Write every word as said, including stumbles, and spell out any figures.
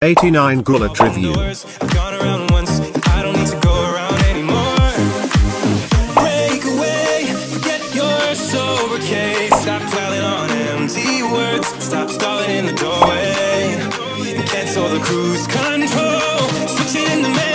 eighty-nine Gullit review. I've gone around once, I don't need to go around anymore. Break away, forget your sober case. Stop dwelling on empty words, stop stalling in the doorway, and cancel the cruise control. Switch it in the